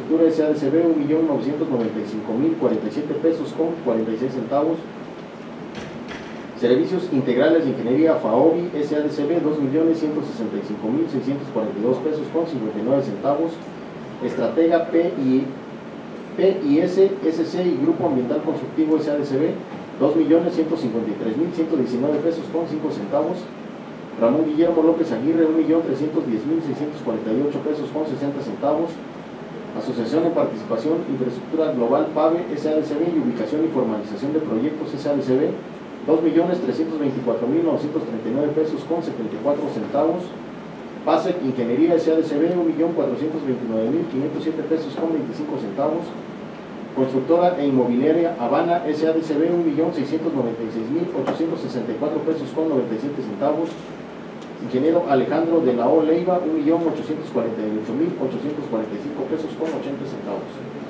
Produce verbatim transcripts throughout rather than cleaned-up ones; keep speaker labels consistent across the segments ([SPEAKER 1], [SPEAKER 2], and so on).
[SPEAKER 1] Infraestructura S A D C B un millón novecientos noventa y cinco mil cuarenta y siete pesos con cuarenta y seis centavos. Servicios Integrales de Ingeniería FAOBI S A D C B dos millones ciento sesenta y cinco mil seiscientos cuarenta y dos pesos con cincuenta y nueve centavos. Estratega P I S S C y Grupo Ambiental Constructivo S A D C B dos millones ciento cincuenta y tres mil ciento diecinueve pesos con cinco centavos. Ramón Guillermo López Aguirre un millón trescientos diez mil seiscientos cuarenta y ocho pesos con sesenta centavos. Asociación de Participación Infraestructura Global PAVE S A D C B y Ubicación y Formalización de Proyectos S A D C B dos millones trescientos veinticuatro mil novecientos treinta y nueve pesos con setenta y cuatro centavos. PASEC Ingeniería S A D C B un millón cuatrocientos veintinueve mil quinientos siete pesos con veinticinco centavos. Constructora e Inmobiliaria Habana S A D C B un millón seiscientos noventa y seis mil ochocientos sesenta y cuatro pesos con noventa y siete centavos. Ingeniero Alejandro de la O Leiva un millón ochocientos cuarenta y ocho mil ochocientos cuarenta y cinco pesos con ochenta centavos.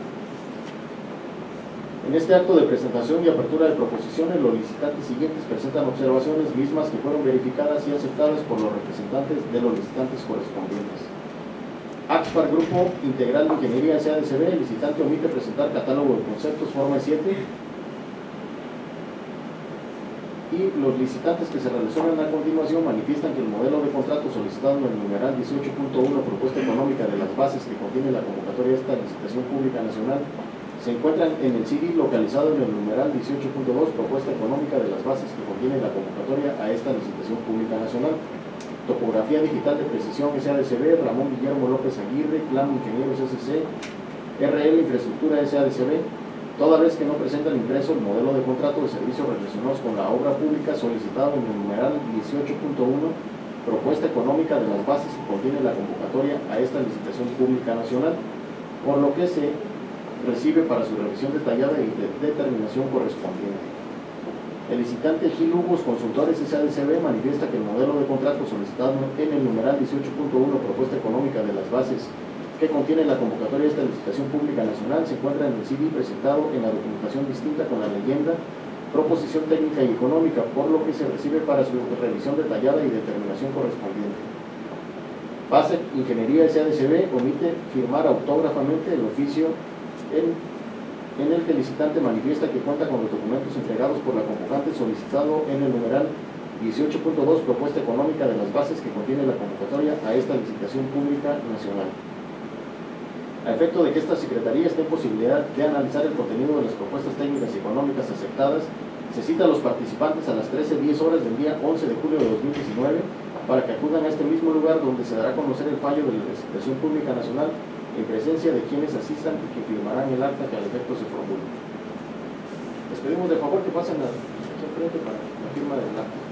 [SPEAKER 1] En este acto de presentación y apertura de proposiciones, los licitantes siguientes presentan observaciones mismas que fueron verificadas y aceptadas por los representantes de los licitantes correspondientes. Axpar Grupo Integral de Ingeniería S A D C B, el licitante omite presentar catálogo de conceptos forma siete, y los licitantes que se relacionan a continuación manifiestan que el modelo de contrato solicitado en el numeral dieciocho punto uno, propuesta económica de las bases que contiene la convocatoria de esta licitación pública nacional, se encuentran en el C D localizado en el numeral dieciocho punto dos, propuesta económica de las bases que contiene la convocatoria a esta licitación pública nacional. Topografía Digital de Precisión S A D C B, Ramón Guillermo López Aguirre, Clam Ingenieros S C, R L Infraestructura S A D C B, toda vez que no presentan impreso el modelo de contrato de servicios relacionados con la obra pública solicitado en el numeral dieciocho punto uno, propuesta económica de las bases que contiene la convocatoria a esta licitación pública nacional, por lo que se recibe para su revisión detallada y de determinación correspondiente. El licitante Gil Hugos Consultores S A D C B manifiesta que el modelo de contrato solicitado en el numeral dieciocho punto uno, propuesta económica de las bases que contiene la convocatoria de esta licitación pública nacional, se encuentra en el C D presentado en la documentación distinta con la leyenda proposición técnica y económica, por lo que se recibe para su revisión detallada y determinación correspondiente. PASEC Ingeniería S A D C B omite firmar autógrafamente el oficio en, en el que el licitante manifiesta que cuenta con los documentos entregados por la convocante solicitado en el numeral dieciocho punto dos, propuesta económica de las bases que contiene la convocatoria a esta licitación pública nacional. A efecto de que esta Secretaría esté en posibilidad de analizar el contenido de las propuestas técnicas y económicas aceptadas, se cita a los participantes a las trece diez horas del día once de julio de dos mil diecinueve para que acudan a este mismo lugar donde se dará a conocer el fallo de la licitación pública nacional en presencia de quienes asistan y que firmarán el acta que al efecto se formule. Les pedimos de favor que pasen al frente para la firma del acta.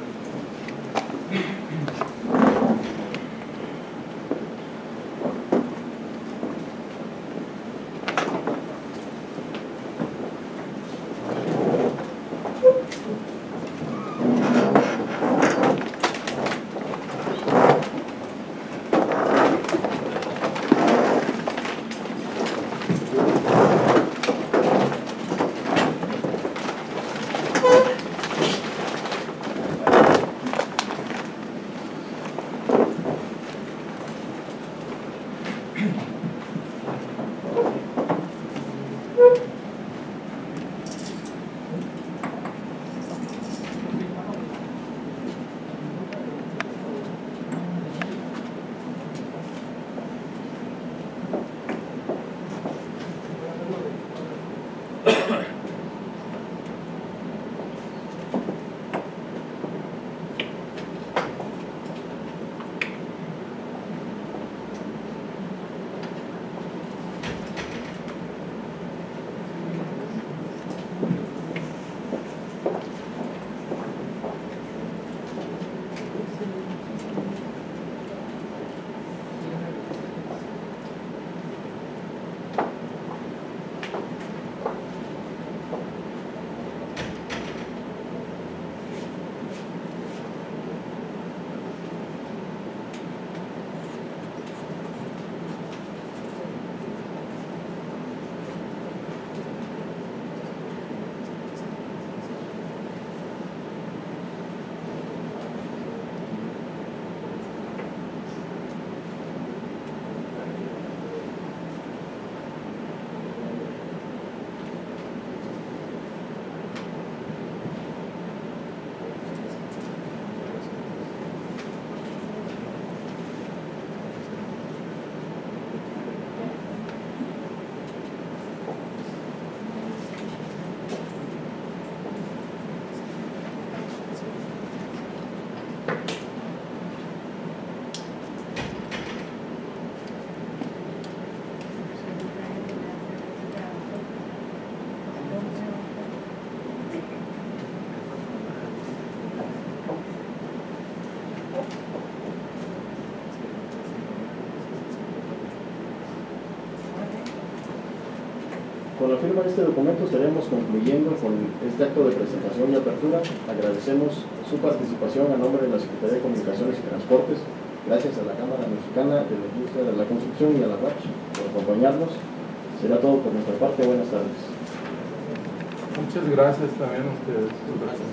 [SPEAKER 1] Con la firma de este documento estaremos concluyendo con este acto de presentación y apertura. Agradecemos su participación a nombre de la Secretaría de Comunicaciones y Transportes. Gracias a la Cámara Mexicana de la Industria de la Construcción y a la R A C por acompañarnos. Será todo por nuestra parte. Buenas tardes.
[SPEAKER 2] Muchas gracias también a ustedes. Gracias.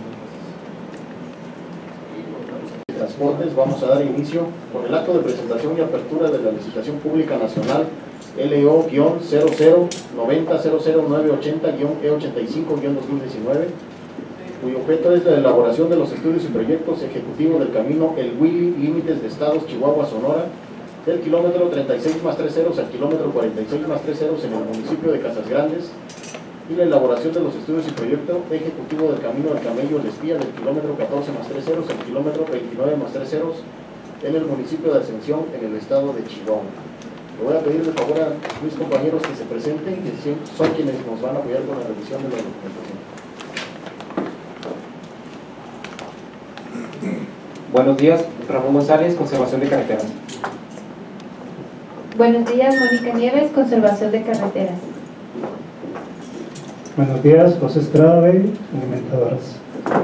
[SPEAKER 1] Transportes, vamos a dar inicio con el acto de presentación y apertura de la licitación pública nacional L O cero cero noventa cero cero nueve ochenta E ochenta y cinco dos mil diecinueve, cuyo objeto es la elaboración de los estudios y proyectos ejecutivos del camino El Huili, límites de estados Chihuahua, Sonora, del kilómetro treinta y seis más tres ceros al kilómetro cuarenta y seis más tres ceros en el municipio de Casas Grandes, y la elaboración de los estudios y proyecto ejecutivo del camino del Camello El Espía del kilómetro catorce más tres ceros al kilómetro veintinueve más tres ceros en el municipio de Ascensión, en el estado de Chihuahua. Le voy a pedir de favor a mis compañeros que se presenten, que son quienes nos van a apoyar con la revisión de la documentación.
[SPEAKER 3] Buenos días, Ramón González, Conservación de Carreteras.
[SPEAKER 4] Buenos días, Mónica Nieves, Conservación de Carreteras.
[SPEAKER 5] Buenos días, José Estrada de Alimentadoras.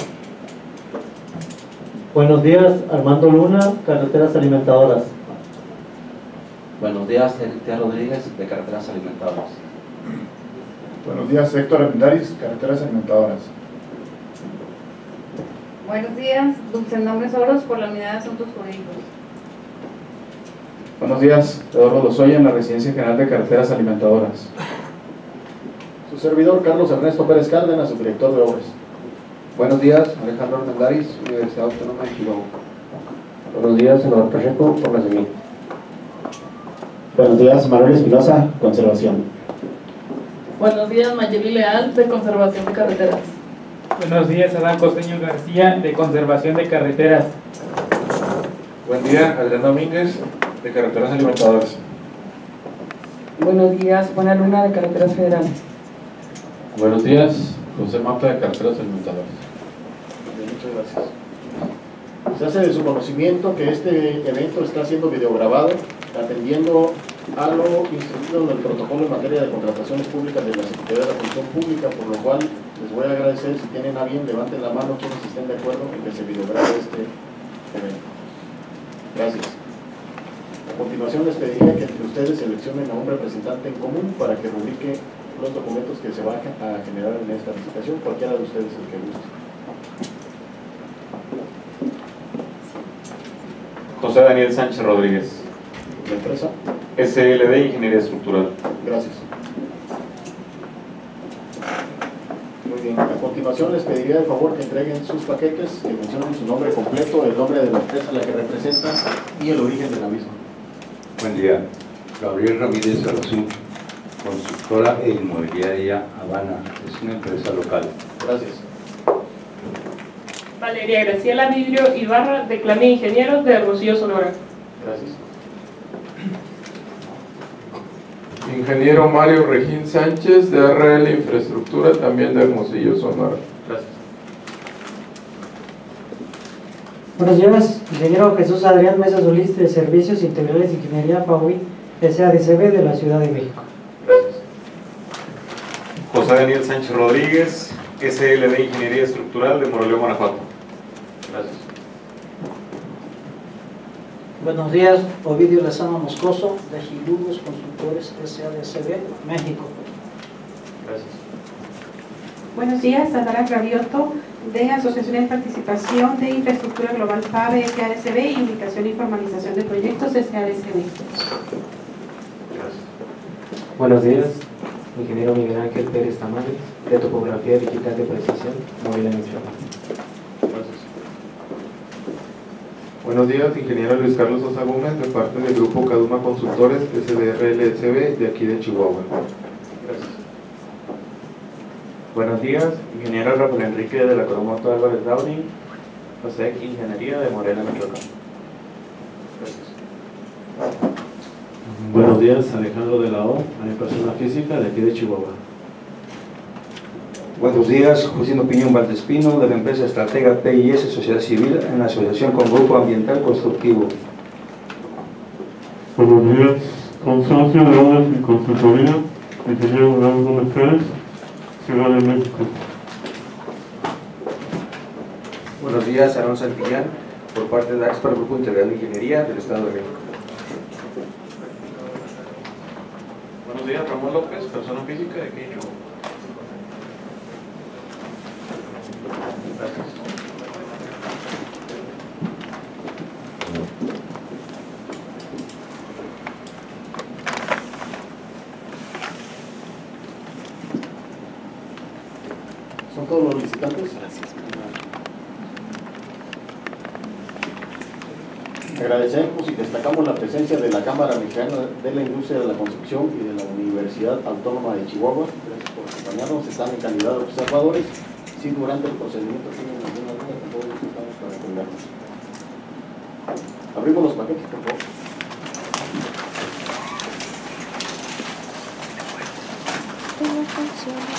[SPEAKER 6] Buenos días, Armando Luna, Carreteras Alimentadoras.
[SPEAKER 7] Buenos días, Erika Rodríguez, de Carreteras Alimentadoras.
[SPEAKER 8] Buenos días, Héctor Armendáriz, Carreteras Alimentadoras.
[SPEAKER 9] Buenos días, Dulce Nombres Oros, por la Unidad de Asuntos Jurídicos.
[SPEAKER 8] Buenos días, Eduardo Lozoya, en la Residencia General de Carreteras Alimentadoras.
[SPEAKER 1] Su servidor, Carlos Ernesto Pérez Cárdenas, su director de obras.
[SPEAKER 10] Buenos días, Alejandro Armendáriz, Universidad Autónoma de Chihuahua.
[SPEAKER 11] Buenos días, senador Pacheco, por la semilla.
[SPEAKER 12] Buenos días, Manuel Espinosa, Conservación.
[SPEAKER 13] Buenos días, Mayeli Leal, de Conservación de Carreteras.
[SPEAKER 14] Buenos días, Adán Costeño García, de Conservación de Carreteras.
[SPEAKER 2] Buen día, Adrián Domínguez, de Carreteras Alimentadoras.
[SPEAKER 13] Buenos días, Juana Luna, de Carreteras Federales.
[SPEAKER 15] Buenos días, José Mata, de Carreteras Alimentadoras.
[SPEAKER 1] Muchas gracias. Se hace de su conocimiento que este evento está siendo videograbado, atendiendo a lo instruido en el protocolo en materia de contrataciones públicas de la Secretaría de la Función Pública, por lo cual les voy a agradecer, si tienen a bien, levanten la mano quienes estén de acuerdo en que se videograbe este evento. Gracias. A continuación les pediría que entre ustedes seleccionen a un representante en común para que rubrique los documentos que se van a generar en esta licitación, cualquiera de ustedes el que guste.
[SPEAKER 16] José Daniel Sánchez Rodríguez.
[SPEAKER 1] ¿La empresa?
[SPEAKER 16] S L D Ingeniería Estructural.
[SPEAKER 1] Gracias. Muy bien. A continuación les pediría de favor que entreguen sus paquetes, que mencionen su nombre completo, el nombre de la empresa a la que representan y el origen de la misma.
[SPEAKER 17] Buen día. Gabriel Ramírez Arrozú, constructora e inmobiliaria Habana. Es una empresa local.
[SPEAKER 1] Gracias.
[SPEAKER 13] Valeria Graciela Vidrio Ibarra, de Clamí Ingenieros, de Hermosillo, Sonora.
[SPEAKER 1] Gracias.
[SPEAKER 2] Ingeniero Mario Regín Sánchez, de R L Infraestructura, también de Hermosillo, Sonora.
[SPEAKER 1] Gracias.
[SPEAKER 18] Buenos días, ingeniero Jesús Adrián Mesa Solís, de Servicios Integrales de Ingeniería FAUI S A D C B, de la Ciudad de México.
[SPEAKER 1] Gracias.
[SPEAKER 16] José Daniel Sánchez Rodríguez, S L D Ingeniería Estructural, de Morelia, Guanajuato.
[SPEAKER 1] Gracias.
[SPEAKER 19] Buenos días, Ovidio Lezama Moscoso, de Gilugos Constructores S A D C B, México.
[SPEAKER 1] Gracias.
[SPEAKER 9] Buenos días, Sandra Gravioto, de Asociación de Participación de Infraestructura Global P A B S A D C B y Ubicación y Formalización de Proyectos S A D C B.
[SPEAKER 1] Gracias.
[SPEAKER 3] Buenos días, ingeniero Miguel Ángel Pérez Tamales, de Topografía Digital de Precisión, Morelia, Michoacán.
[SPEAKER 1] Gracias.
[SPEAKER 2] Buenos días, ingeniero Luis Carlos Sosa Gómez, de parte del Grupo Caduma Consultores S D R L S B, de aquí de Chihuahua.
[SPEAKER 1] Gracias.
[SPEAKER 20] Buenos días, ingeniero Rafael Enrique de la Coromoto Álvarez Downing, OSEC Ingeniería, de Morelia, Michoacán.
[SPEAKER 1] Gracias.
[SPEAKER 5] Buenos días, Alejandro de la O, persona física de aquí de Chihuahua.
[SPEAKER 17] Buenos días, Justino Piñón Valdespino, de la empresa Estratega P I S Sociedad Civil, en asociación con Grupo Ambiental Constructivo.
[SPEAKER 3] Buenos días, Consorcio de Obras y Consultoría,
[SPEAKER 6] ingeniero Abraham Gómez Pérez, Ciudad de México.
[SPEAKER 21] Buenos días, Aaron Santillán, por parte de AXPAR, Grupo Integral de Ingeniería del Estado de México.
[SPEAKER 5] Buenos días, Ramón López, persona física de aquí de Chihuahua. Gracias.
[SPEAKER 1] ¿Son todos los licitantes? Agradecemos y destacamos la presencia de la Cámara Mexicana de la Industria de la Construcción y de la Universidad Autónoma de Chihuahua. Gracias por acompañarnos. Están en calidad de observadores. Si durante el procedimiento tienen alguna duda, con todo gusto estamos para atendernos. Abrimos los paquetes, por favor.
[SPEAKER 22] No funciona.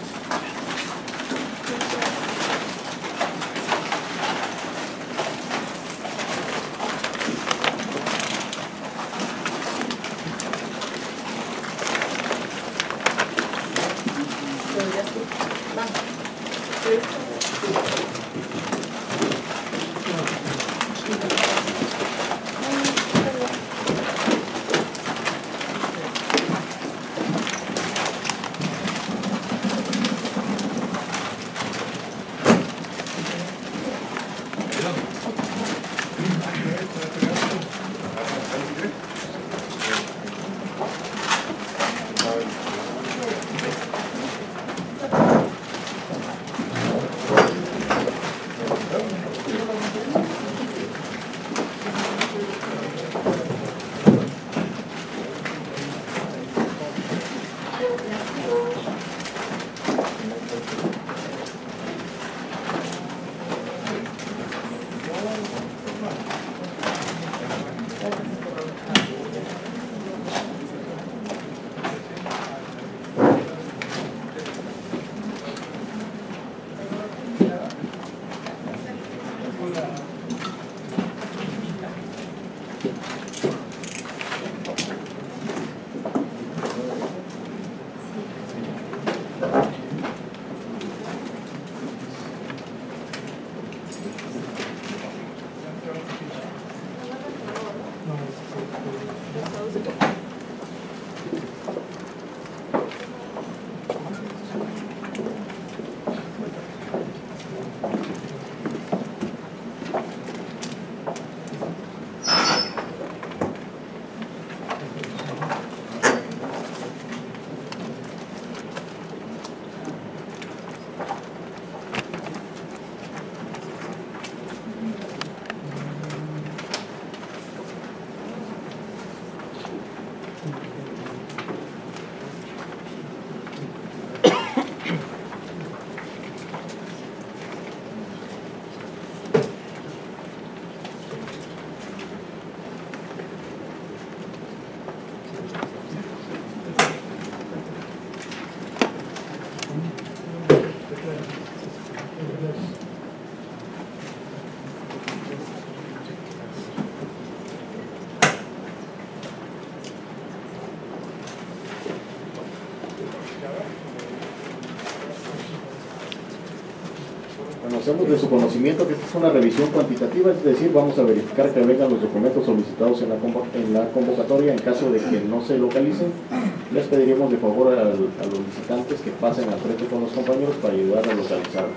[SPEAKER 1] Hacemos de su conocimiento que esta es una revisión cuantitativa, es decir, vamos a verificar que vengan los documentos solicitados en la, en la convocatoria. En caso de que no se localicen, les pediríamos de favor a, a los licitantes que pasen al frente con los compañeros para ayudar a localizarlo.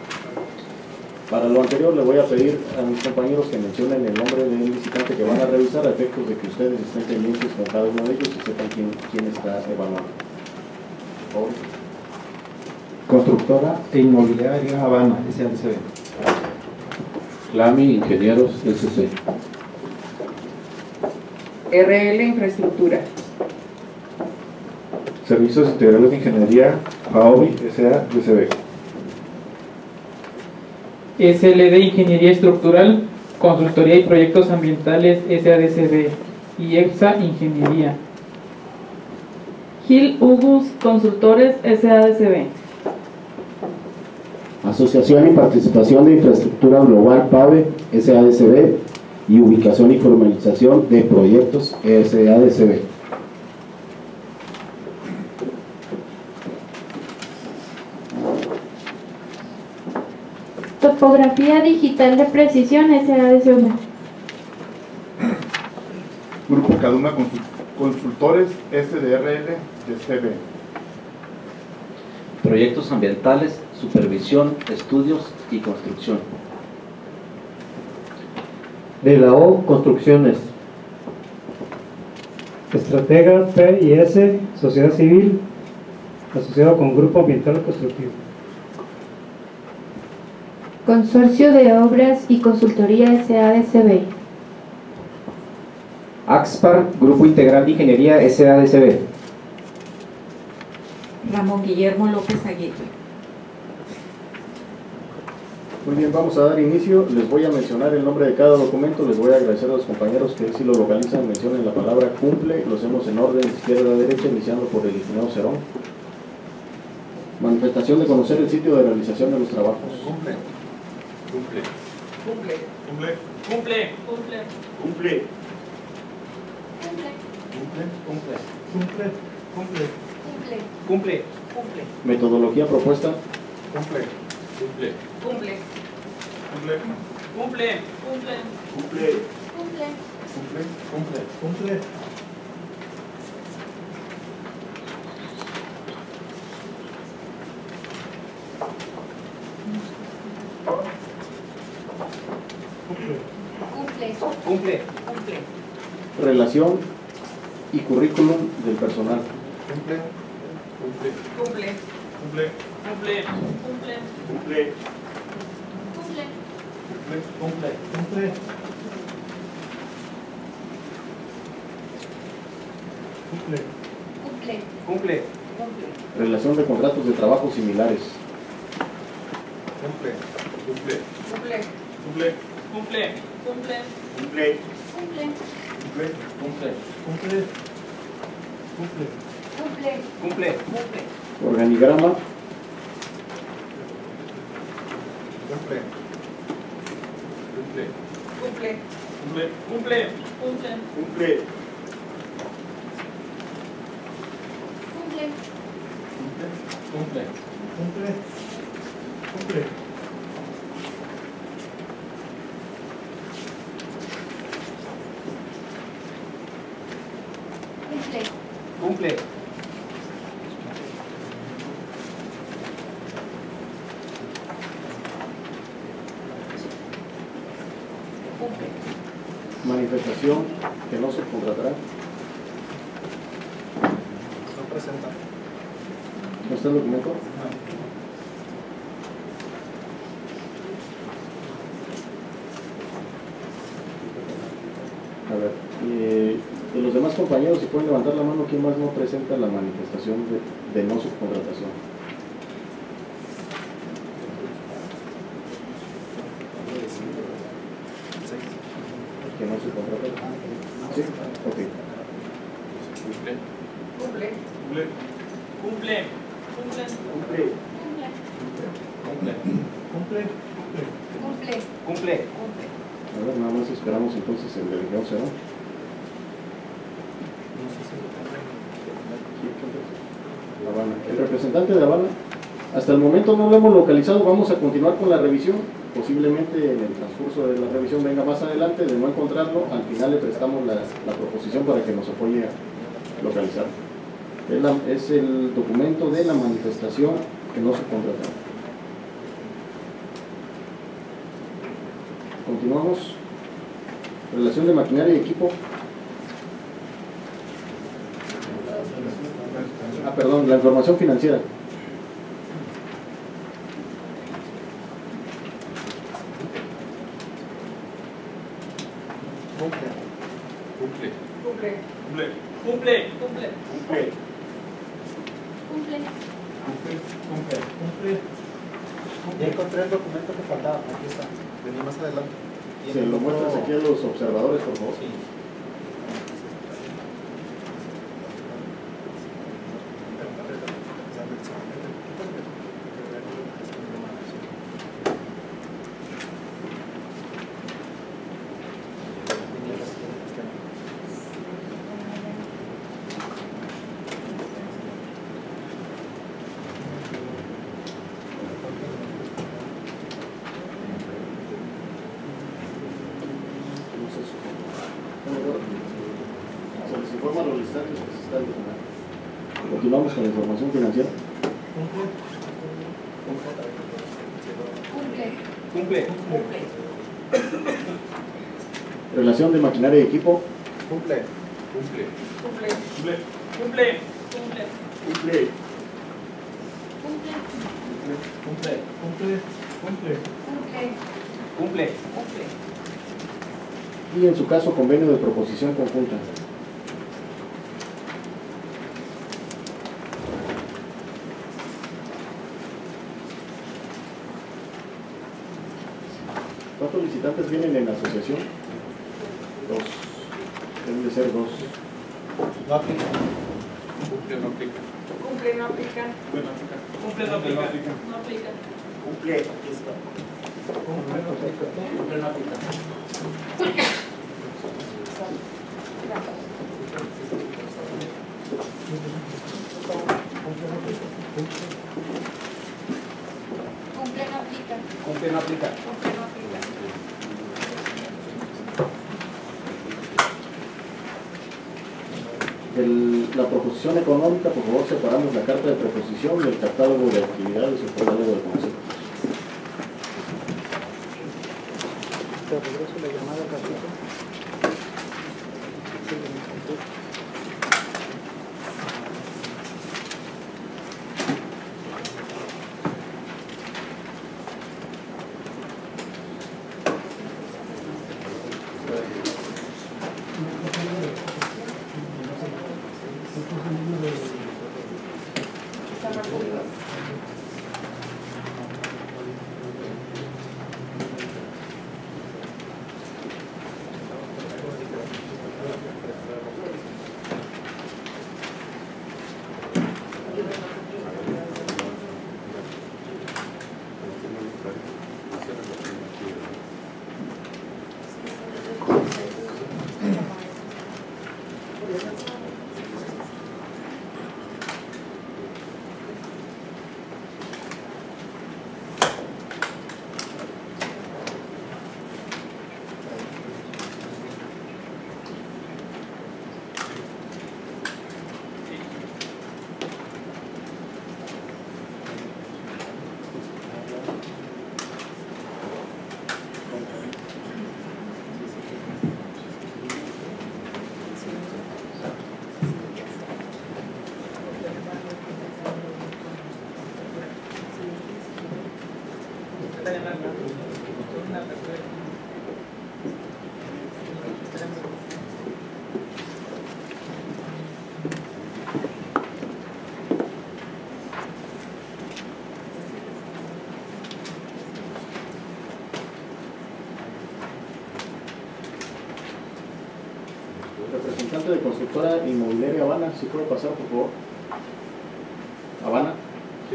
[SPEAKER 1] Para lo anterior, le voy a pedir a mis compañeros que mencionen el nombre del licitante que van a revisar, a efectos de que ustedes estén pendientes con cada uno de ellos y sepan quién, quién está evaluando. Por favor.
[SPEAKER 23] Constructora e Inmobiliaria Habana, S A D C B.
[SPEAKER 15] Clami Ingenieros, S C.
[SPEAKER 24] R L Infraestructura.
[SPEAKER 2] Servicios Integrales de Ingeniería, Faobi, S A D C B.
[SPEAKER 14] S L D Ingeniería Estructural, Consultoría y Proyectos Ambientales, S A D C B. Y EPSA Ingeniería.
[SPEAKER 13] Gil Ugus Consultores, S A D C B.
[SPEAKER 12] Asociación y Participación de Infraestructura Global, PAVE, S A D C B, y Ubicación y Formalización de Proyectos, S A D C B.
[SPEAKER 4] Topografía Digital de Precisión S A D C V.
[SPEAKER 7] Grupo Kaduma Consultores S D R L de C B.
[SPEAKER 8] Proyectos ambientales, supervisión, estudios y construcción.
[SPEAKER 10] De la O, Construcciones.
[SPEAKER 25] Estratega P I S, Sociedad Civil, asociado con Grupo Ambiental Constructivo.
[SPEAKER 4] Consorcio de Obras y Consultoría S A D C B.
[SPEAKER 26] Axpar, Grupo Integral de Ingeniería S A D C B.
[SPEAKER 24] Ramón Guillermo López Aguirre.
[SPEAKER 1] Muy bien, vamos a dar inicio. Les voy a mencionar el nombre de cada documento. Les voy a agradecer a los compañeros que si lo localizan mencionen la palabra cumple. Lo hacemos en orden de izquierda a derecha, iniciando por el ingeniero Cerón. Manifestación de conocer el sitio de realización de los trabajos.
[SPEAKER 16] Cumple. Cumple.
[SPEAKER 24] Cumple.
[SPEAKER 16] Cumple.
[SPEAKER 24] Cumple. Cumple.
[SPEAKER 16] Cumple.
[SPEAKER 24] Cumple.
[SPEAKER 16] Cumple.
[SPEAKER 24] Cumple. Cumple. Cumple. Cumple. Cumple.
[SPEAKER 1] Metodología propuesta.
[SPEAKER 16] Cumple. Cumple.
[SPEAKER 24] Cumple.
[SPEAKER 16] Cumple.
[SPEAKER 24] Cumple. Cumple.
[SPEAKER 16] Cumple.
[SPEAKER 24] Cumple.
[SPEAKER 16] Cumple. Cumple. Cumple.
[SPEAKER 24] Cumple. Cumple. Cumple.
[SPEAKER 1] Relación y currículum del personal.
[SPEAKER 16] Cumple. Cumple.
[SPEAKER 24] Cumple.
[SPEAKER 16] Cumple.
[SPEAKER 24] Cumple. Cumple.
[SPEAKER 16] Cumple.
[SPEAKER 24] Cumple.
[SPEAKER 16] Cumple. Cumple. Cumple.
[SPEAKER 24] Cumple.
[SPEAKER 16] Cumple.
[SPEAKER 24] Cumple.
[SPEAKER 1] Relación de contratos de trabajo similares.
[SPEAKER 16] Cumple. Cumple.
[SPEAKER 24] Cumple.
[SPEAKER 16] Cumple.
[SPEAKER 24] Cumple. Cumple.
[SPEAKER 16] Cumple.
[SPEAKER 24] Cumple.
[SPEAKER 16] Cumple. Cumple. Cumple. Cumple.
[SPEAKER 24] Cumple.
[SPEAKER 16] Cumple.
[SPEAKER 24] Cumple.
[SPEAKER 1] Organigrama.
[SPEAKER 16] Cumple. Cumple.
[SPEAKER 24] Cumple.
[SPEAKER 16] Cumple.
[SPEAKER 24] Cumple. Cumple.
[SPEAKER 16] Cumple.
[SPEAKER 24] Cumple.
[SPEAKER 16] Cumple. Cumple. Cumple.
[SPEAKER 24] Cumple.
[SPEAKER 16] Cumple.
[SPEAKER 1] Manifestación que no se contratará.
[SPEAKER 16] No presenta.
[SPEAKER 1] ¿No está el documento? A ver, eh, de los demás compañeros, si pueden levantar la mano, ¿quién más no presenta la manifestación de, de no subcontratación? Que no subcontrata. ¿Sí? Ok.
[SPEAKER 16] Cumple.
[SPEAKER 24] Cumple.
[SPEAKER 16] Cumple.
[SPEAKER 24] Cumple. Cumple.
[SPEAKER 16] Cumple. Cumple. Cumple.
[SPEAKER 24] Cumple. Cumple. Cumple.
[SPEAKER 1] A ver, nada más esperamos entonces el del ingeniero Cerón. Habana. El representante de Habana, hasta el momento no lo hemos localizado. Vamos a continuar con la revisión. Posiblemente en el transcurso de la revisión venga más adelante. De no encontrarlo, al final le prestamos la, la proposición para que nos apoye a localizar. Es, la, es el documento de la manifestación que no se contrata. Continuamos. Relación de maquinaria y equipo. Ah, perdón, la información financiera.
[SPEAKER 16] Cumple. Cumple.
[SPEAKER 24] Cumple.
[SPEAKER 16] Cumple.
[SPEAKER 24] Cumple. Cumple.
[SPEAKER 16] Cumple.
[SPEAKER 24] Cumple.
[SPEAKER 16] Cumple. Cumple.
[SPEAKER 23] Ya encontré el documento que faltaba. Aquí está. Venía más adelante.
[SPEAKER 1] Se lo muestras aquí a los observadores, por favor.
[SPEAKER 23] Sí.
[SPEAKER 1] los licitantes que se están dejando. Continuamos con la información financiera.
[SPEAKER 24] Cumple. Cumple.
[SPEAKER 1] Relación de maquinaria y equipo.
[SPEAKER 23] Cumple.
[SPEAKER 24] Cumple. Cumple. Cumple. Cumple. Cumple.
[SPEAKER 1] Cumple.
[SPEAKER 24] Cumple. Cumple. Cumple. Cumple. Cumple.
[SPEAKER 1] Y en su caso, convenio de proposición conjunta. ¿Cuántos licitantes vienen en asociación? Dos. Deben de ser dos.
[SPEAKER 23] No aplica.
[SPEAKER 24] Cumple, no aplica. Cumple, no aplica. Cumple, no aplica. No aplica.
[SPEAKER 23] Cumple, aquí está.
[SPEAKER 24] Cumple, no aplica. Cumple, no aplica. Cumple, no aplica.
[SPEAKER 23] Cumple, no aplica.
[SPEAKER 24] Cumple, no aplica.
[SPEAKER 1] De la proposición económica, por favor, separamos la carta de proposición y el catálogo de actividades y el catálogo de conceptos.
[SPEAKER 23] Te regreso la llamada ratito.
[SPEAKER 1] Representante de constructora inmobiliaria Habana, si puede pasar, por favor. Habana.
[SPEAKER 23] Sí.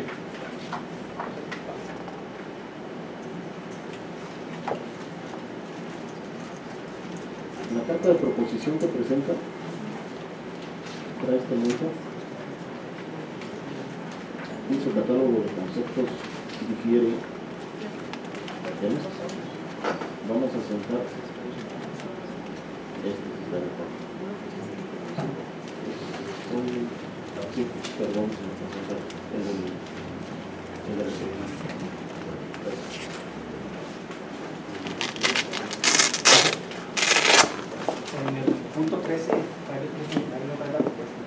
[SPEAKER 1] La carta de proposición que presenta trae este monto y su catálogo de conceptos difiere. ¿Tienes? Vamos a sentar este está de acuerdo. Sí, perdón, se me pasó el del el del
[SPEAKER 23] En el punto trece, ahí no va la propuesta.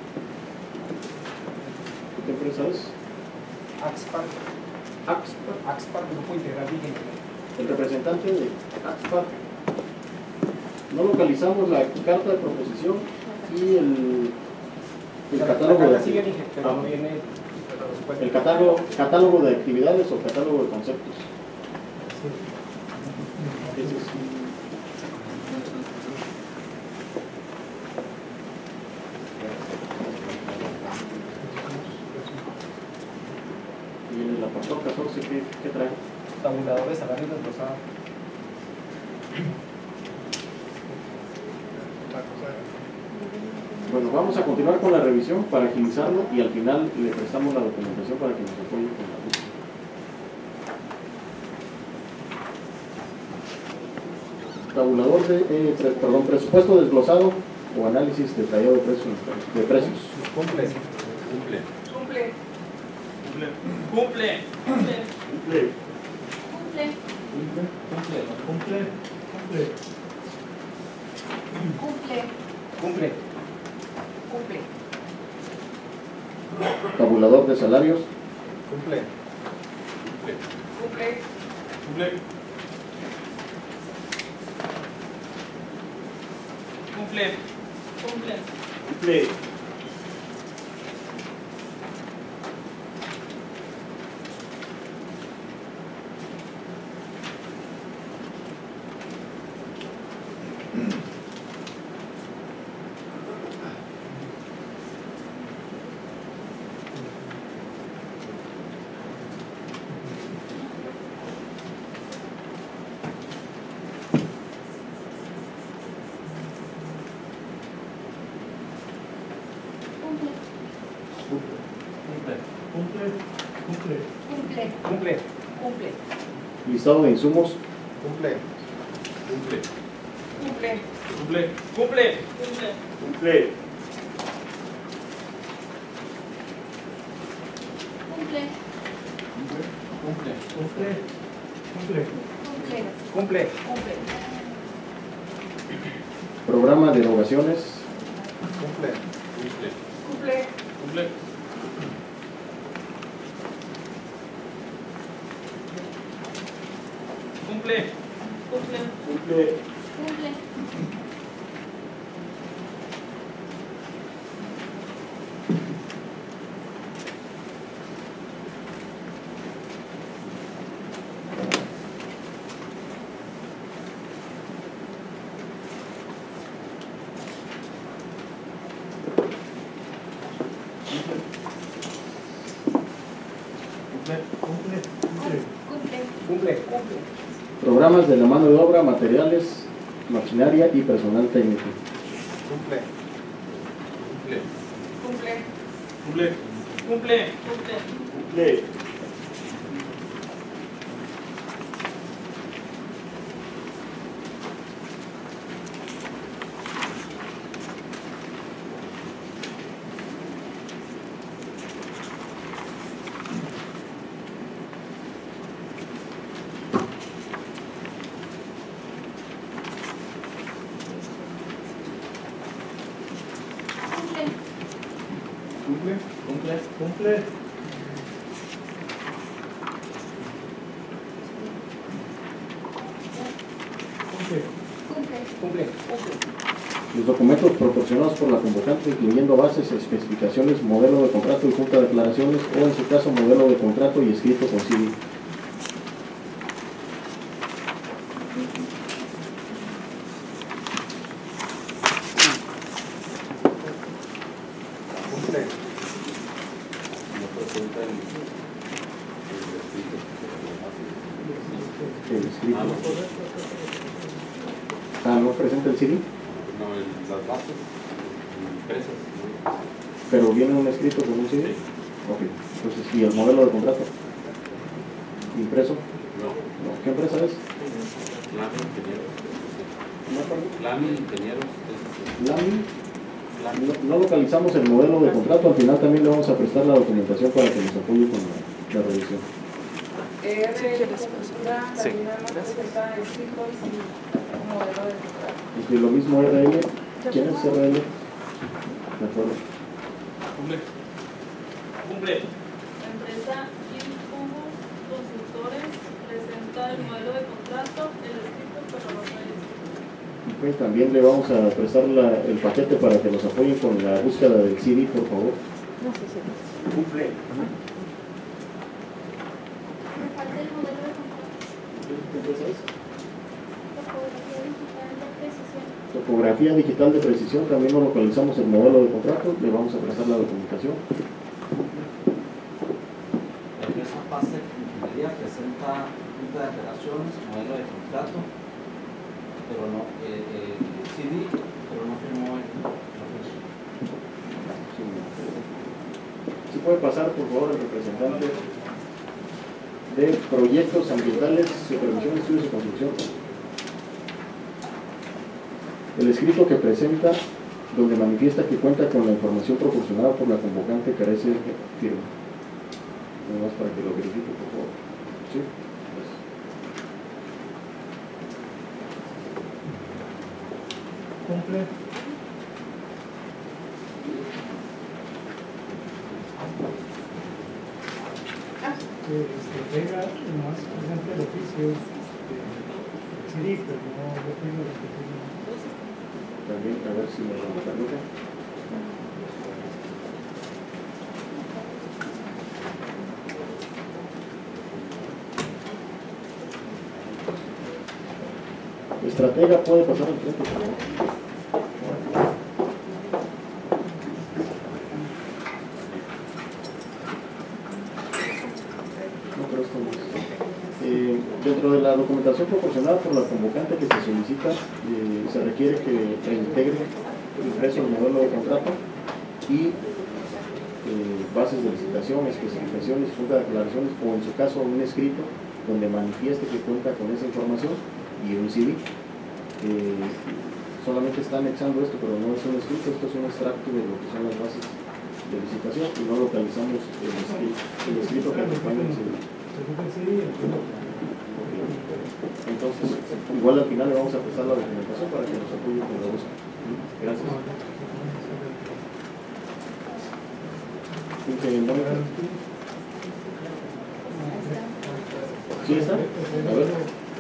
[SPEAKER 1] ¿Qué empresa es?
[SPEAKER 23] Axpar.
[SPEAKER 1] Axpar.
[SPEAKER 23] Axpar, Grupo Integral de Ingeniería.
[SPEAKER 1] El representante de Axpar. No localizamos la carta de proposición y el, el catálogo de
[SPEAKER 23] sigue vigente, pero no viene
[SPEAKER 1] el catálogo, catálogo de actividades o catálogo de conceptos. Ese es. Y en el apartado catorce, ¿qué, qué trae?
[SPEAKER 23] Tabulador de salarios desglosado.
[SPEAKER 1] Bueno, vamos a continuar con la revisión para agilizarlo y al final le prestamos la documentación para que nos apoye con la luz. Tabulador de, eh, pre, perdón, presupuesto desglosado o análisis detallado de precios. De precios.
[SPEAKER 23] Cumple.
[SPEAKER 24] Cumple. Cumple. Cumple. Cumple. Cumple.
[SPEAKER 23] Cumple.
[SPEAKER 24] Cumple.
[SPEAKER 23] Cumple. Cumple.
[SPEAKER 24] Cumple.
[SPEAKER 23] Cumple.
[SPEAKER 24] Cumple.
[SPEAKER 1] Tabulador de salarios.
[SPEAKER 23] Cumple.
[SPEAKER 24] Cumple.
[SPEAKER 23] Cumple.
[SPEAKER 24] Cumple. Cumple.
[SPEAKER 23] Cumple. Cumple.
[SPEAKER 24] Cumple.
[SPEAKER 1] Listado de insumos.
[SPEAKER 23] Cumple.
[SPEAKER 24] Cumple. Cumple.
[SPEAKER 23] Cumple.
[SPEAKER 24] Cumple.
[SPEAKER 23] Cumple.
[SPEAKER 24] Cumple.
[SPEAKER 23] Cumple. Cumple. Cumple.
[SPEAKER 24] Cumple.
[SPEAKER 23] Cumple.
[SPEAKER 24] Cumple.
[SPEAKER 1] Programa de erogaciones.
[SPEAKER 23] Cumple.
[SPEAKER 24] Cumple.
[SPEAKER 23] Cumple.
[SPEAKER 24] Cumple. Cumple.
[SPEAKER 23] Cumple.
[SPEAKER 24] Cumple.
[SPEAKER 23] Cumple. Cumple.
[SPEAKER 1] Programas de la mano de obra, materiales, maquinaria y personal técnico.
[SPEAKER 23] Cumple.
[SPEAKER 24] Cumple.
[SPEAKER 23] Cumple.
[SPEAKER 24] Cumple.
[SPEAKER 23] Cumple. Cumple. Cumple. Cumple. Cumple. Cumple.
[SPEAKER 1] Los documentos proporcionados por la convocante, incluyendo bases, especificaciones, modelo de contrato y junta de declaraciones, o en su caso, modelo de contrato y escrito con C V.
[SPEAKER 23] Cumple.
[SPEAKER 1] El escrito. Ah, ¿no presenta el C V?
[SPEAKER 15] No, el- las bases impresas.
[SPEAKER 1] Pero viene un escrito con un C V. Ok, entonces, ¿y el modelo de contrato? ¿Impreso?
[SPEAKER 15] No.
[SPEAKER 1] No. ¿Qué empresa es?
[SPEAKER 15] Lami Ingenieros.
[SPEAKER 1] ¿No acuerdo?
[SPEAKER 15] Lami Ingenieros.
[SPEAKER 1] Lami. No, no localizamos el modelo de contrato, al final también le vamos a prestar la documentación para que nos apoye con la, la revisión.
[SPEAKER 24] R L Cultura, también además presenta escritos y un modelo de contrato.
[SPEAKER 1] Y lo mismo R L, ¿quién es R L? De acuerdo.
[SPEAKER 23] Cumple. Cumple.
[SPEAKER 13] Empresa Infomos Consultores presenta el modelo de contrato, el escrito con la base de
[SPEAKER 1] Ok, también le vamos a prestar la, el paquete para que nos apoyen con la búsqueda del C D, por favor.
[SPEAKER 23] Cumple.
[SPEAKER 22] Me falta el modelo de contrato.
[SPEAKER 1] ¿Qué empresa es?
[SPEAKER 22] Topografía digital de precisión.
[SPEAKER 1] Topografía digital de precisión, también no localizamos el modelo de contrato, le vamos a prestar la documentación.
[SPEAKER 8] La empresa Pastec Ingeniería presenta junta de operaciones, modelo de contrato, pero no, eh, eh, C D, pero no firmó el
[SPEAKER 1] Si puede pasar, por favor, el representante de proyectos ambientales, supervisión, estudios y construcción. El escrito que presenta donde manifiesta que cuenta con la información proporcionada por la convocante, carece de firma. Nada más para que lo verifique, por favor. ¿Sí?
[SPEAKER 25] Cumple. Este, pega más presente el oficio. Sí, pero no lo tengo repetido.
[SPEAKER 1] También, a ver si me lo permite. Estratega puede pasar al frente, por favor. Eh, dentro de la documentación proporcionada por la convocante que se solicita, eh, se requiere que reintegre impreso el modelo de contrato y eh, bases de licitación, especificaciones, junta de declaraciones o en su caso un escrito donde manifieste que cuenta con esa información y un C V. Eh, solamente está anexando esto, pero no es un escrito, esto es un extracto de lo que son las bases de licitación y no localizamos el escrito, el escrito que acompaña el C V. Entonces, igual al final le vamos a prestar la documentación para que nos apoye con la búsqueda. Gracias. ¿Sí está? A ver.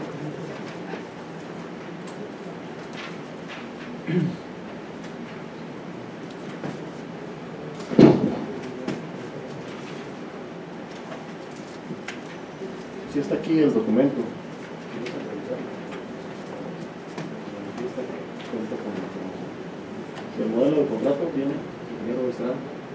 [SPEAKER 1] Sí está aquí el documento. El modelo de contrato tiene, ingeniero Estrada.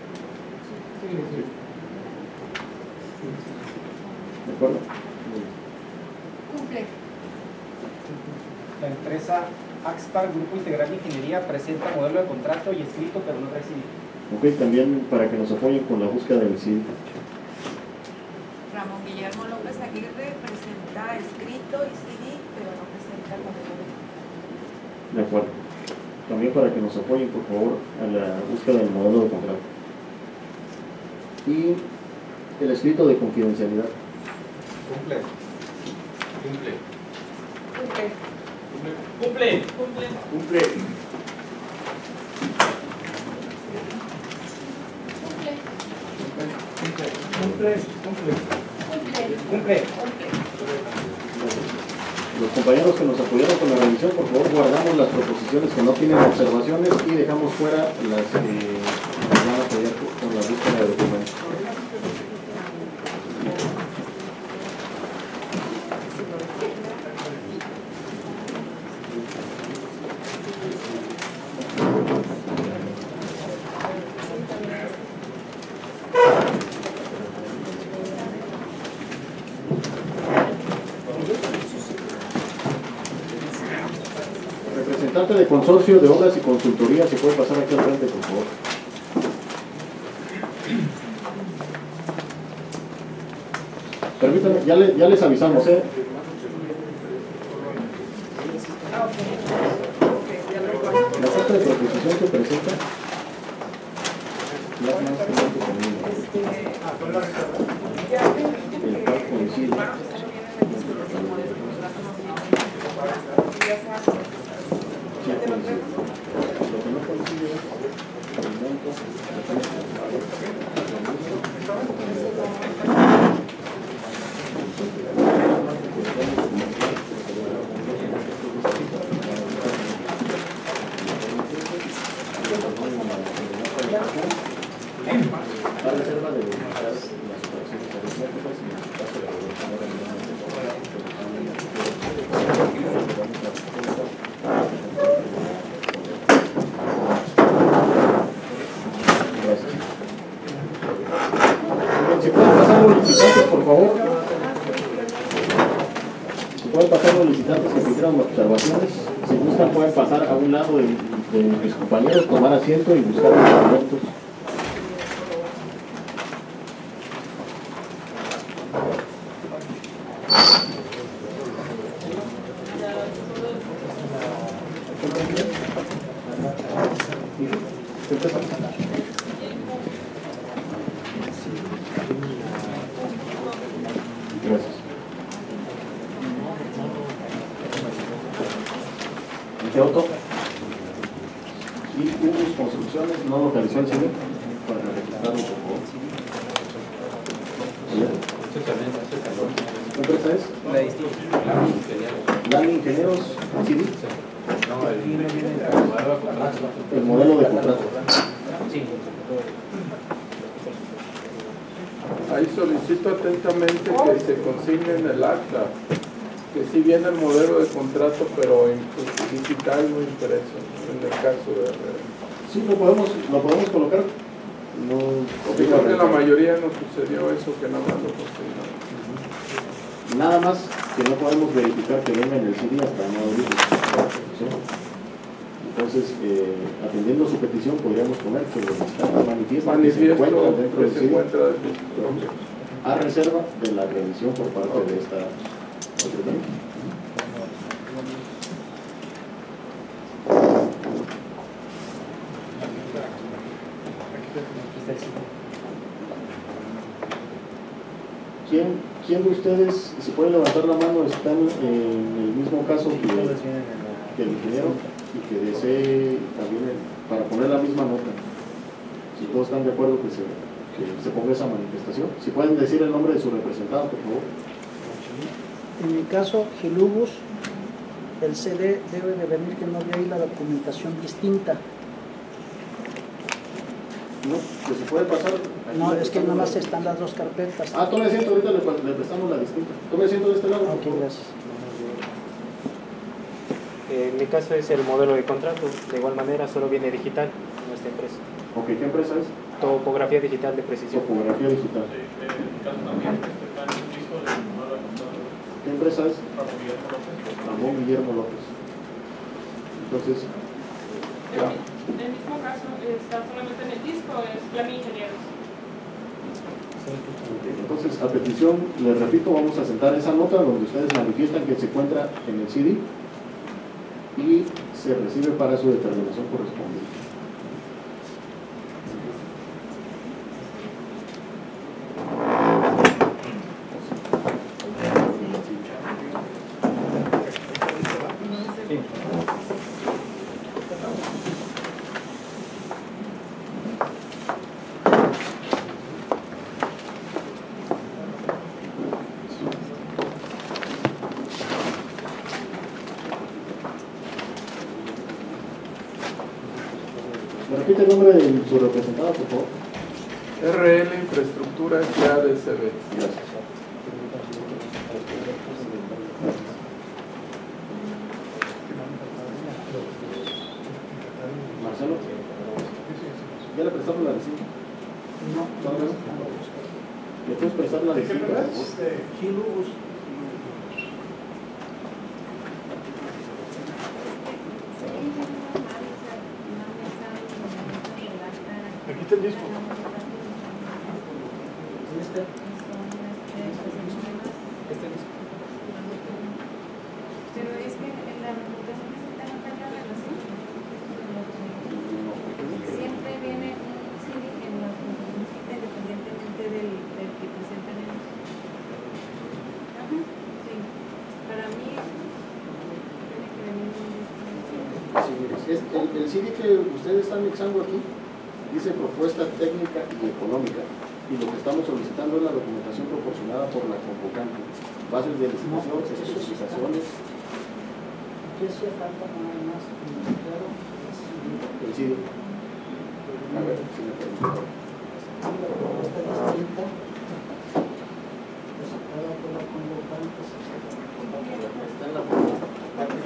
[SPEAKER 1] ¿De acuerdo?
[SPEAKER 26] Cumple. La empresa Axpar Grupo Integral de Ingeniería presenta modelo de contrato y escrito, pero no recibe.
[SPEAKER 1] Ok, también para que nos apoyen con la búsqueda del C I D.
[SPEAKER 24] Ramón Guillermo López Aguirre presenta escrito y C D, pero no presenta el modelo de contrato.
[SPEAKER 1] De acuerdo. También para que nos apoyen, por favor, a la búsqueda del modelo de contrato. Y el escrito de confidencialidad.
[SPEAKER 21] Cumple. Cumple.
[SPEAKER 24] Cumple.
[SPEAKER 21] Cumple.
[SPEAKER 24] Cumple.
[SPEAKER 1] Cumple.
[SPEAKER 24] Cumple.
[SPEAKER 26] Cumple. Cumple.
[SPEAKER 1] Los compañeros que nos apoyaron con la revisión, por favor, guardamos las proposiciones que no tienen observaciones y dejamos fuera las que nos van a apoyar con la búsqueda de documentos. Representante de consorcio de obras y consultoría, se puede pasar aquí al frente, por favor. Permítanme, ya, le, ya les avisamos, ¿eh? La carta de proposición que presenta las más que el cual coincide. La reserva de las operaciones aritméticas y en su caso la Gracias. Si pueden pasar los licitantes, por favor. Si pueden pasar los licitantes que pidieron observaciones. Si gustan, pueden pasar a un lado de, de mis compañeros, tomar asiento y buscar los documentos. Teoto. Y Ubus Construcciones no localizó el C D para registrarlo, por favor. ¿Qué empresa es? Lani Ingenieros. ¿C D?
[SPEAKER 3] No, el, el modelo de contrato.
[SPEAKER 1] El modelo de contrato.
[SPEAKER 3] Sí.
[SPEAKER 9] Ahí solicito atentamente que se consigne en el acta que si viene el modelo de contrato, pero en digital no impreso, en el caso de...
[SPEAKER 1] Sí, lo podemos, lo podemos colocar. No,
[SPEAKER 9] porque creo que la mayoría nos sucedió eso, que nada más lo consignamos.
[SPEAKER 1] Nada más que no podemos verificar que venga en el C D hasta no abrirlo. ¿Sí? Entonces, eh, atendiendo su petición, podríamos poner que los listantes manifiestan que se encuentran dentro del C D a reserva de la revisión por parte de esta autoridad. ¿Quién, ¿Quién de ustedes, si puede levantar la mano, están en el mismo caso que, que el ingeniero y que desee también para poner la misma nota? Si todos están de acuerdo que se, que se ponga esa manifestación. Si pueden decir el nombre de su representado, por favor.
[SPEAKER 11] En mi caso, Gilubus, el C D debe de venir que no de ahí la documentación distinta.
[SPEAKER 1] No, que se puede pasar.
[SPEAKER 11] No, es que nada más están las dos carpetas.
[SPEAKER 1] Ah, tome asiento, ahorita le, le prestamos la distinta. Tome asiento de este lado.
[SPEAKER 11] Ok, gracias.
[SPEAKER 3] En mi caso es el modelo de contrato, de igual manera solo viene digital en nuestra empresa.
[SPEAKER 1] Ok, ¿qué empresa es?
[SPEAKER 3] Topografía digital de precisión.
[SPEAKER 1] Topografía digital. ¿Qué empresa es? Ramón Guillermo López. Entonces,
[SPEAKER 13] ya. En el mismo caso, está solamente en el disco, es Lani Ingenieros.
[SPEAKER 1] Entonces, a petición, les repito, vamos a sentar esa nota donde ustedes manifiestan que se encuentra en el C D y se recibe para su determinación correspondiente. ¿Me repite el nombre de su representado, por favor?
[SPEAKER 9] R L Infraestructura S A D C B.
[SPEAKER 1] Gracias. Marcelo, ¿ya le prestamos la distinta?
[SPEAKER 11] No.
[SPEAKER 1] ¿Todavía no? ¿Le puedes prestar la distinta?
[SPEAKER 11] Gilubus.
[SPEAKER 9] Aquí está el disco.
[SPEAKER 11] Este. Este disco.
[SPEAKER 24] Pero es que en la reputación que se está notando la relación, siempre viene un C D en la música independientemente del, del que presentan ellos. Ajá, sí. Para mí, tiene que venir un
[SPEAKER 1] Sí, mire, es el, el C D que ustedes están anexando aquí dice propuesta técnica y económica, y lo que estamos solicitando es la documentación proporcionada por la convocante, bases de licitación, especificaciones.
[SPEAKER 11] ¿Qué hacía falta nada más? Claro.
[SPEAKER 1] El C D. A ver, si me permite.
[SPEAKER 11] La propuesta distinta, presentada por la convocante.
[SPEAKER 1] Está en la parte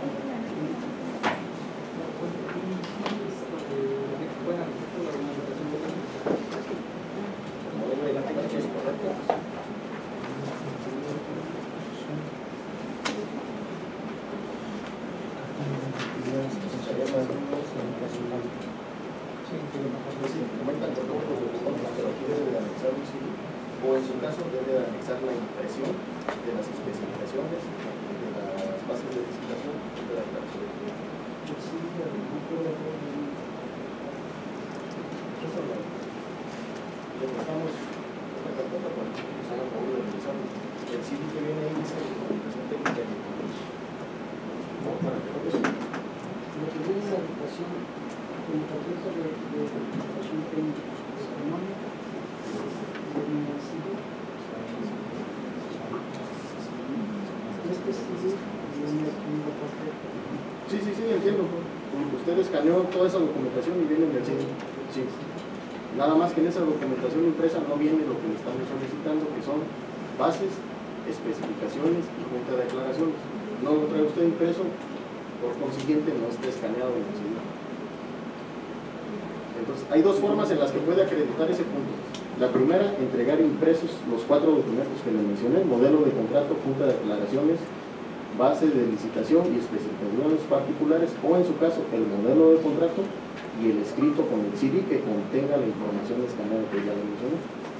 [SPEAKER 1] o en su caso debe anexar la impresión de las especificaciones, de las bases de licitación y de la cláusula. Le prestamos esta carpeta para que nos hagan favor de revisarlo. El C D que viene ahí dice documentación técnica y económica. No, para que no te Sí, sí, sí, entiendo. Usted escaneó toda esa documentación y viene en el C I. Sí. Nada más que en esa documentación impresa no viene lo que le estamos solicitando, que son bases, especificaciones y junta de declaraciones. No lo trae usted impreso, por consiguiente no está escaneado en el C I. Entonces, hay dos formas en las que puede acreditar ese punto. La primera, entregar impresos los cuatro documentos que le mencioné: modelo de contrato, junta de declaraciones, base de licitación y especificaciones particulares, o en su caso el modelo de contrato y el escrito con el C D que contenga la información escaneada que ya le mencioné.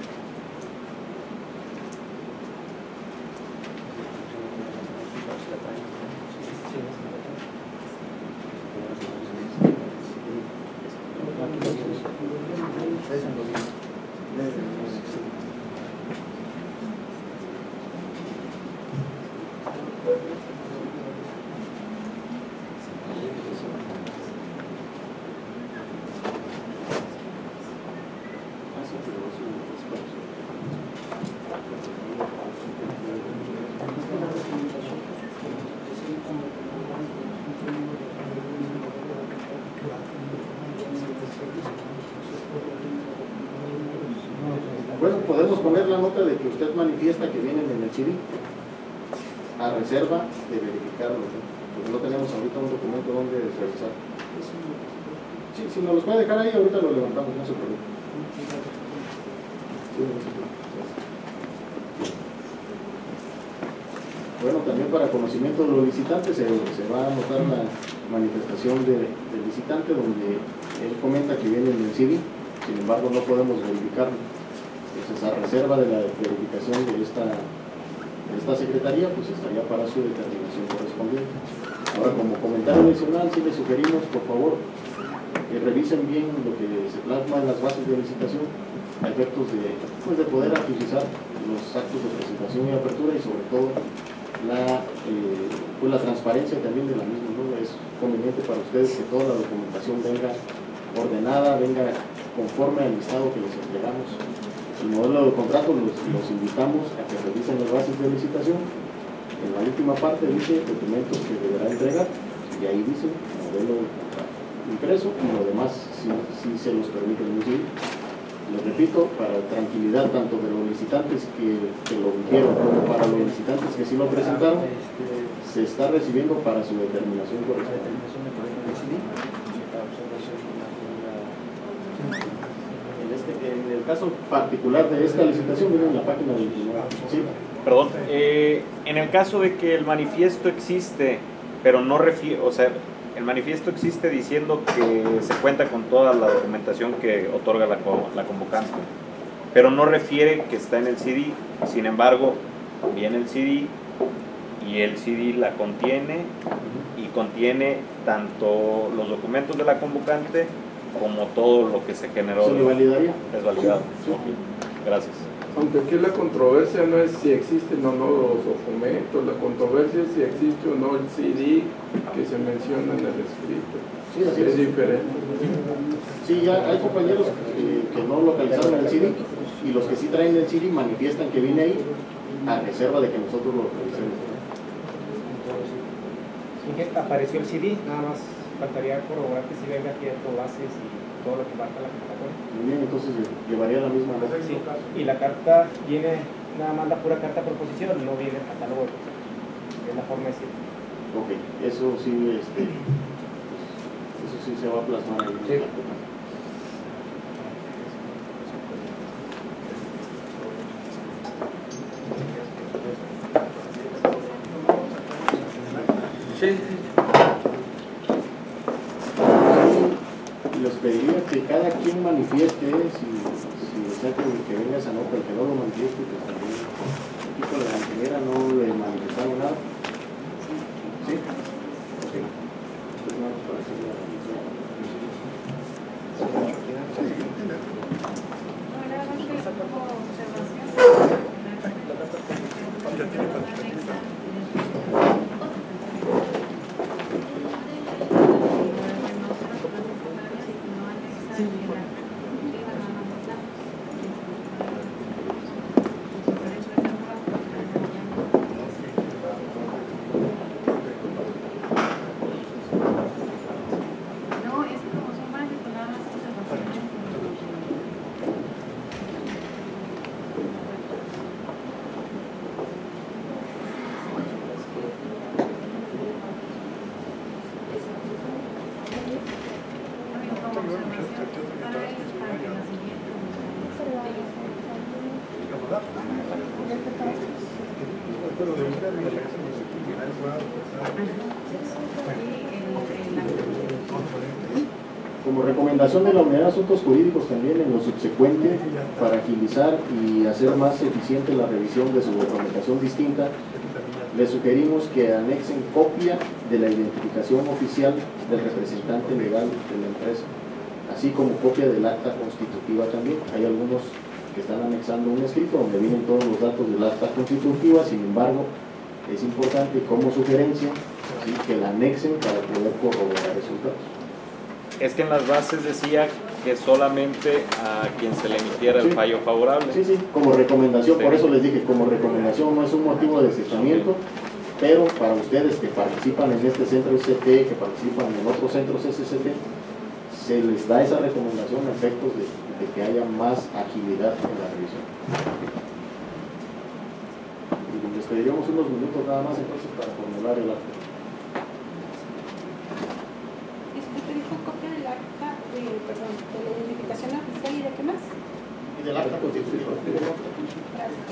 [SPEAKER 1] Bueno, podemos poner la nota de que usted manifiesta que vienen en el C D a reserva de verificarlo, ¿no? Porque no tenemos ahorita un documento donde revisar. Sí, si nos los puede dejar ahí, ahorita lo levantamos, no se preocupe. Sí, no se preocupe. Bueno, también para conocimiento de los licitantes se, se va a anotar la manifestación de, del licitante, donde él comenta que viene en el C D, sin embargo no podemos verificarlo. Entonces, a reserva de la verificación de esta, de esta secretaría, pues estaría para su determinación correspondiente. Ahora, como comentario adicional, sí les sugerimos, por favor, que revisen bien lo que se plasma en las bases de licitación a efectos de, pues, de poder agilizar los actos de presentación y apertura, y sobre todo la, eh, pues, la transparencia también de la misma, ¿no? Es conveniente para ustedes que toda la documentación venga ordenada, venga conforme al listado que les entregamos. El modelo de contrato los, los invitamos a que revisen las bases de licitación. En la última parte dice documentos que deberá entregar, y ahí dice modelo de contrato impreso, y lo demás sí, sí se los permite el museo. Les repito, para tranquilidad tanto de los licitantes que, que lo dijeron como para los licitantes que sí lo presentaron, se está recibiendo para su determinación correspondiente. En el caso particular de esta licitación, miren en la página veintinueve. ¿Sí?
[SPEAKER 16] Perdón, eh, en el caso de que el manifiesto existe, pero no refiere, o sea, el manifiesto existe diciendo que se cuenta con toda la documentación que otorga la, la convocante, pero no refiere que está en el C D. Sin embargo, viene el C D y el C D la contiene, y contiene tanto los documentos de la convocante como todo lo que se generó.
[SPEAKER 1] ¿Se le validaría?
[SPEAKER 16] Es validado. Sí, sí. Okay. Gracias.
[SPEAKER 9] Aunque aquí la controversia no es si existen o no los documentos, la controversia es si existe o no el C D que se menciona en el escrito.
[SPEAKER 1] Sí, así
[SPEAKER 9] es,
[SPEAKER 1] es
[SPEAKER 9] diferente.
[SPEAKER 1] Sí, ya hay compañeros que, que no localizaron el C D, y los que sí traen el C D manifiestan que viene ahí a reserva de que nosotros lo revisemos.
[SPEAKER 26] ¿Y qué apareció el C D? Nada más faltaría corroborar que si venga aquí a bases y todo lo que marca la convocatoria.
[SPEAKER 1] Muy bien, entonces llevaría la misma nota.
[SPEAKER 26] Sí, y la carta viene, nada más la pura carta proposición, no viene el catálogo, es la forma de decir.
[SPEAKER 1] Ok, eso sí, este, eso sí se va a plasmar ahí. Sí.
[SPEAKER 9] Sí.
[SPEAKER 1] Les pediría que cada quien manifieste, si, si desea que, que venga esa nota, el que no lo manifieste, pues también el equipo de la ingeniera no le manifestaron nada. ¿Sí? Ok. Entonces vamos para hacer la Como recomendación de la Unidad de Asuntos Jurídicos también en lo subsecuente, para agilizar y hacer más eficiente la revisión de su documentación distinta, les sugerimos que anexen copia de la identificación oficial del representante legal de la empresa, así como copia del acta constitutiva también. Hay algunos que están anexando un escrito donde vienen todos los datos del acta constitutiva, sin embargo, es importante como sugerencia, ¿sí?, que la anexen para poder corroborar esos datos.
[SPEAKER 16] Es que en las bases decía que solamente a quien se le emitiera el
[SPEAKER 1] Sí.
[SPEAKER 16] fallo favorable.
[SPEAKER 1] Sí, sí, como recomendación,
[SPEAKER 16] Sí.
[SPEAKER 1] por eso les dije, como recomendación no es un motivo de desechamiento, pero para ustedes que participan en este centro S T, que participan en otros centros S S T, se les da esa recomendación a efectos de, de que haya más agilidad en la revisión. Y les pediríamos unos minutos nada más entonces para formular el acta.
[SPEAKER 22] Te dijo copia del acta, de, perdón, de la identificación oficial y de qué más.
[SPEAKER 1] Y del acta constitutiva.
[SPEAKER 22] Gracias.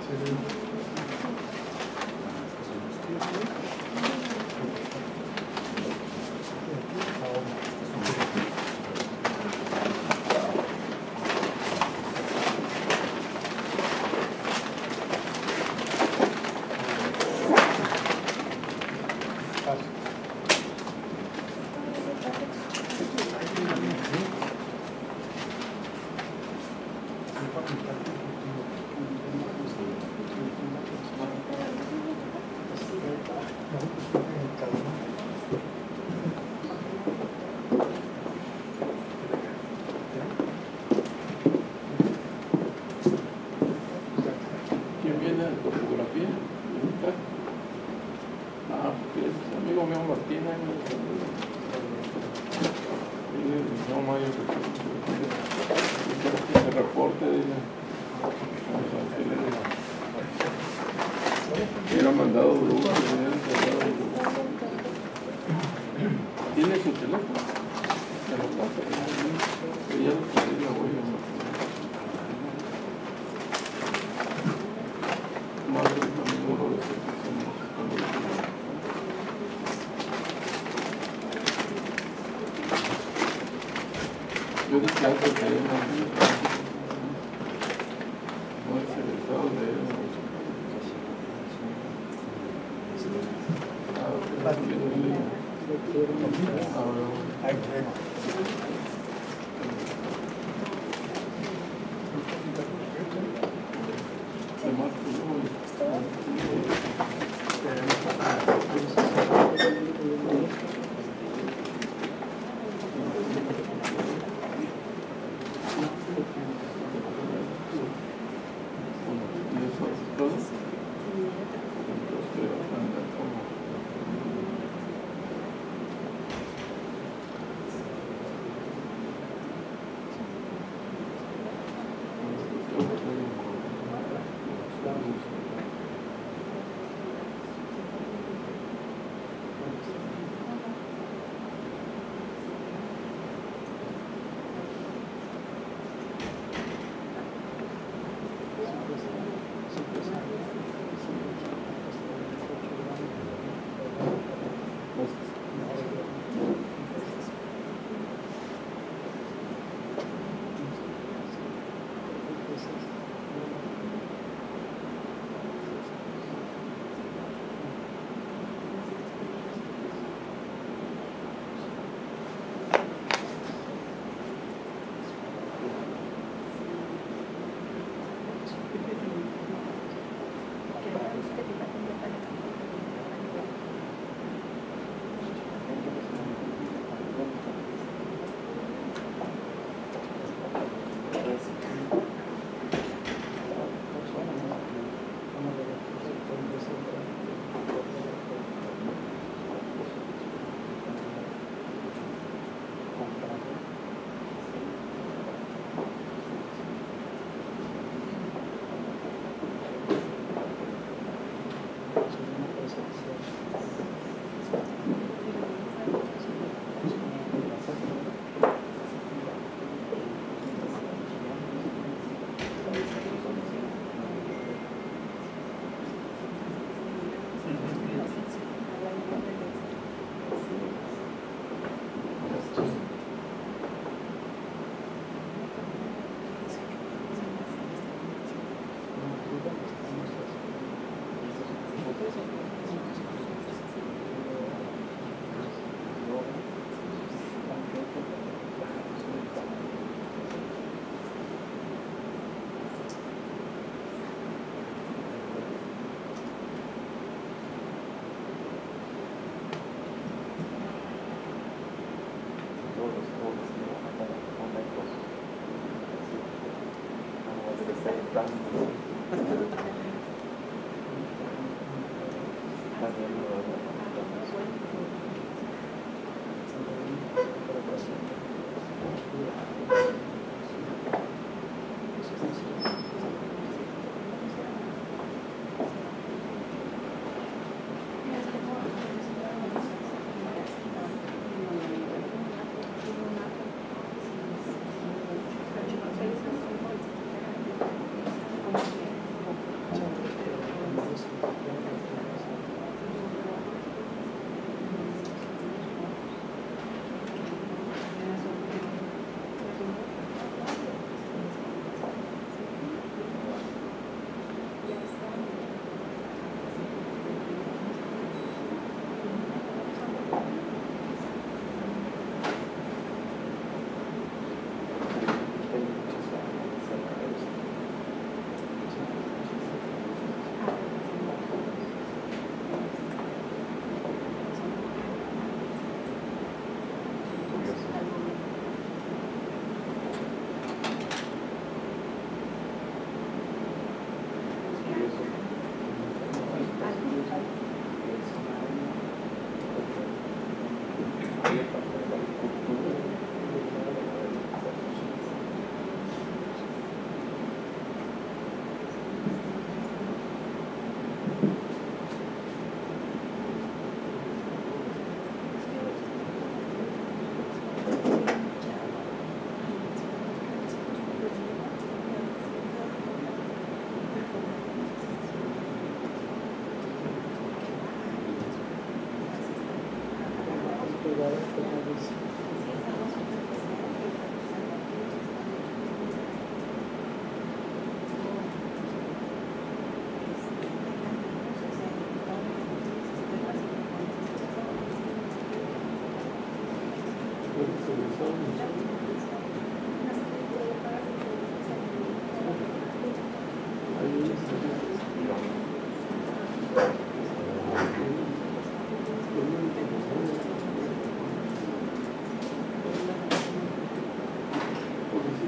[SPEAKER 9] ¿Quién viene de topografía? Ah, porque es amigo mío Martín, ahí me lo saluda. Dile, no, Mayo, que se reporte, dile. Vamos a decirle. Hubiera mandado brujo, le hubieran mandado brujo. ¿Tiene su teléfono? Se lo pasa, que ya lo pedí, la voy a mandar. Más de un amigo de ese que somos conocidos. Yo descanso que hay una vida. No es el estado de él.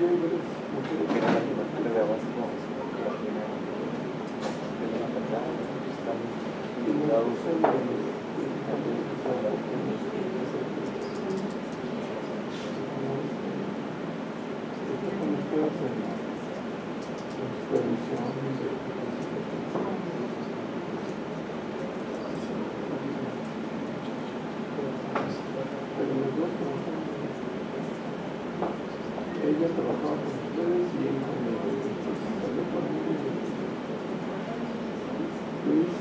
[SPEAKER 9] Ella trabajaba con ustedes y él conmigo. Salió conmigo. Luis.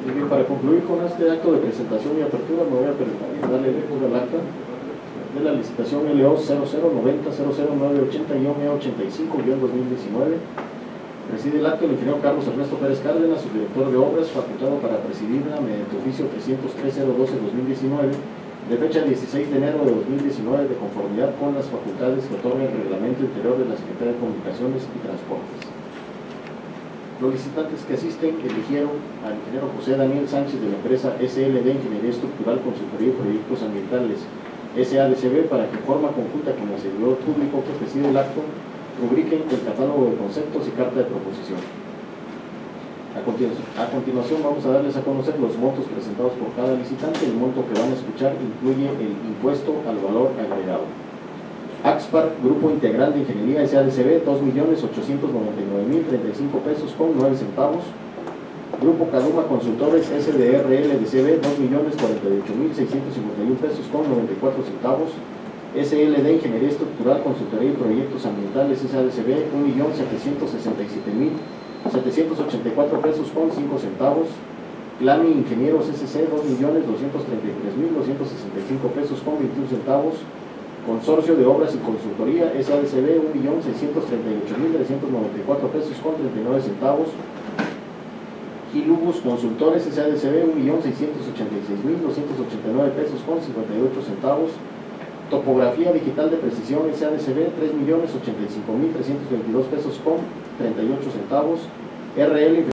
[SPEAKER 1] Y bien, para concluir con este acto de presentación y apertura, me voy a permitir darle lectura al acta de la licitación L O cero cero noventa cero cero nueve ochenta E ochenta y cinco dos mil diecinueve. Preside el acto el ingeniero Carlos Ernesto Pérez Cárdenas, subdirector de obras, facultado para presidirla mediante oficio trescientos tres cero doce dos mil diecinueve, de fecha dieciséis de enero de dos mil diecinueve, de conformidad con las facultades que otorga el reglamento interior de la Secretaría de Comunicaciones y Transportes. Los licitantes que asisten eligieron al ingeniero José Daniel Sánchez de la empresa S L D Ingeniería Estructural, Consultoría y Proyectos Ambientales S A D C B para que en forma conjunta con el servidor público que preside el acto rubriquen el catálogo de conceptos y carta de proposición. A continuación, a continuación vamos a darles a conocer los montos presentados por cada licitante. El monto que van a escuchar incluye el impuesto al valor agregado. Axpar, Grupo Integral de Ingeniería S A D C B, dos millones ochocientos noventa y nueve mil treinta y cinco pesos con nueve centavos. Grupo Caduma Consultores S D R L D C B, dos millones cuarenta y ocho mil seiscientos cincuenta y un pesos con noventa y cuatro centavos. S L D Ingeniería Estructural, Consultoría y Proyectos Ambientales S A D C B, un millón setecientos sesenta y siete mil setecientos ochenta y cuatro pesos con cinco centavos. Clami Ingenieros S C, dos millones doscientos treinta y tres mil doscientos sesenta y cinco pesos con veintiún centavos. Consorcio de Obras y Consultoría S A D C B, un millón seiscientos treinta y ocho mil trescientos noventa y cuatro pesos con treinta y nueve centavos. Gilubus Consultores S A D C B, un millón seiscientos ochenta y seis mil doscientos ochenta y nueve pesos con cincuenta y ocho centavos. Topografía Digital de Precisión S A D C B, tres millones ochenta y cinco mil trescientos veintidós pesos con treinta y ocho centavos. R L